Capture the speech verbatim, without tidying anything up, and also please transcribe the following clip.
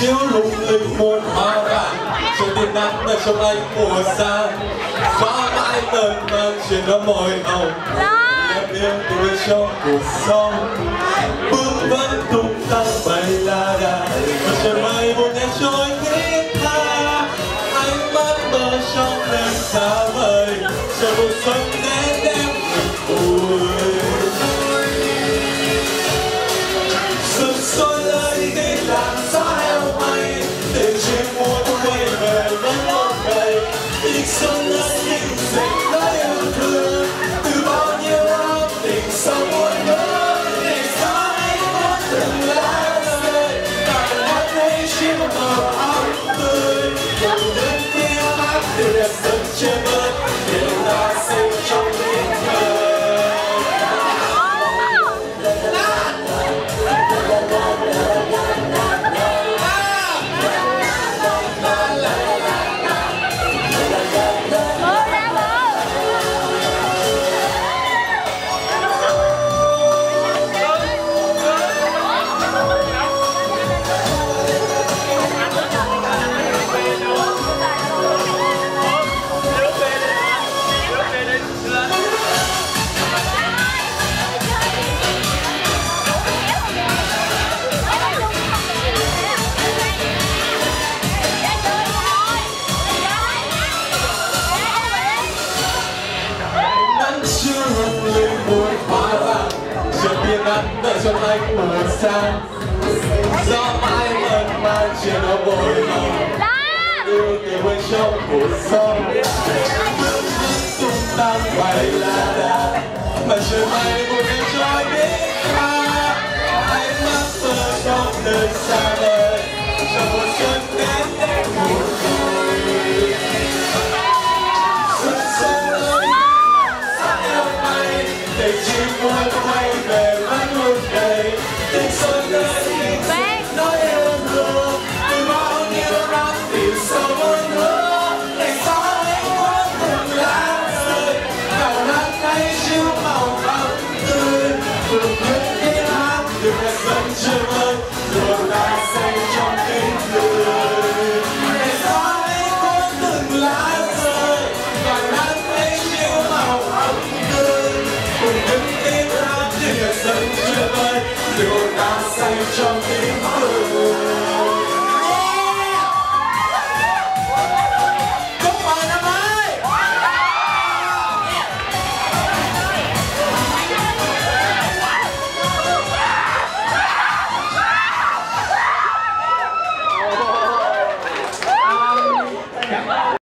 chiếu lung linh muôn hoa vàng, trong tiếng nắng ở trong anh mùa xa, gió mãi mơn man trên đôi môi hồng, em yêu tôi trong cuộc sống, bước vẫn tung tăng bay la đà, và trời mây một ngày trôi thiết tha, ánh mắt mơ trong đêm xa vời, chờ một xuân đến đêm vui. Xuân xuân ơi đi làm gió heo may, để chim muôn quay về vẫn một ngày. Tình xuân ơi những dệt nói yêu thương, từ bao nhiêu áo tình sâu muôn nhớ, để gió anh muốn từng lá rơi, càng mắt thấy chim màu áo tươi, cùng đến tiếng hát từ đẹp dần che bớt, để ta sinh trong tiếng thơ. Đợi trong anh mùa xa, gió mãi mơn man trên đôi môi hồng, yêu từ bên trong cuộc sống, bước tung tăng bay la đà, mà trời mây một ngày trôi biết tha, ánh mắt mơ trong nơi xa vời, cho một xuân đến đêm buồn vui. Xuân xuân ơi, sao yêu mây, để chim muôn quay về.